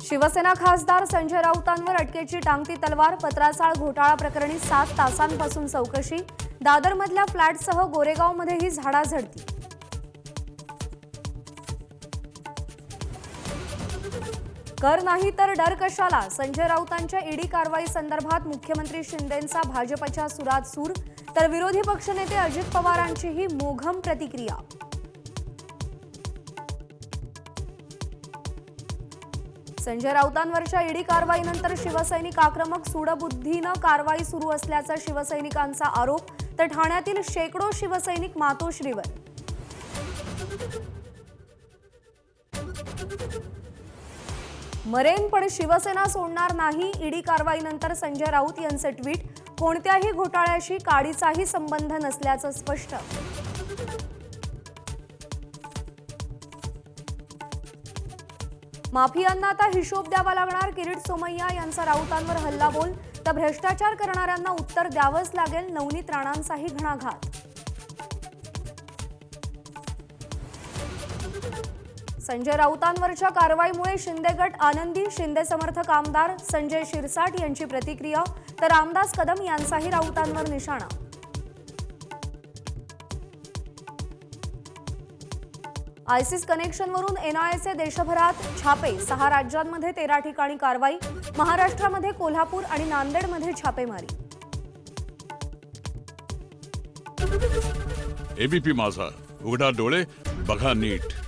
शिवसेना खासदार संजय राऊतांवर अटकेची टांगती तलवार। पत्राचाळ घोटाळा प्रकरणी 7 तासांपासून चौकशी। दादरमधल्या फ्लॅटसह गोरेगावमध्येही झाडाझडती। कर नाही तर डर कशाला? संजय राऊतांच्या ईडी कारवाई संदर्भात मुख्यमंत्री शिंदेंचा भाजपच्या सुरात सूर, तर विरोधी पक्षनेते अजित पवारांचीही मोघम प्रतिक्रिया। संजय राऊतांवरच्या ईडी कारवाईनंतर शिवसैनिक आक्रमक, सूडबुद्धीनं कारवाई सुरू असल्याचा शिवसैनिकांचा आरोप, तर ठाण्यातील शेकडो शिवसैनिक मातोश्रीवर। मरेन पण शिवसेना सोडणार नाही। ईडी कारवाईनंतर संजय राऊत यांचे ट्विट, कोणत्याही घोटाळ्याशी काडीचाही संबंध नसल्याचं स्पष्ट। माफियांना आता हिशोब द्यावा लागणार। किरीट सोमय्या यांचा राऊतांवर हल्लाबोल, तर भ्रष्टाचार करणाऱ्यांना उत्तर द्यावंच लागेल। नवनीत राणांचाही घणाघात। संजय राऊतांवरच्या कारवाईमुळे शिंदे गट आनंदी। शिंदे समर्थक आमदार संजय शिरसाट यांची प्रतिक्रिया, तर रामदास कदम यांचाही राऊतांवर निशाणा। आयसिस कनेक्शनवरून एनआयएचे देशभरात छापे। 6 राज्यांमध्ये 13 ठिकाणी कारवाई। महाराष्ट्रामध्ये कोल्हापूर आणि नांदेडमध्ये छापेमारी। एबीपी माझा, उघडा डोळे बघा नीट।